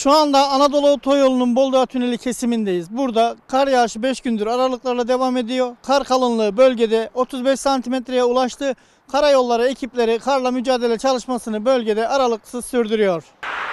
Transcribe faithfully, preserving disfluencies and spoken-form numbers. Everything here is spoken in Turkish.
Şu anda Anadolu Otoyolu'nun Boldağ Tüneli kesimindeyiz. Burada kar yağışı beş gündür aralıklarla devam ediyor. Kar kalınlığı bölgede otuz beş santimetreye ulaştı. Karayolları ekipleri karla mücadele çalışmasını bölgede aralıksız sürdürüyor.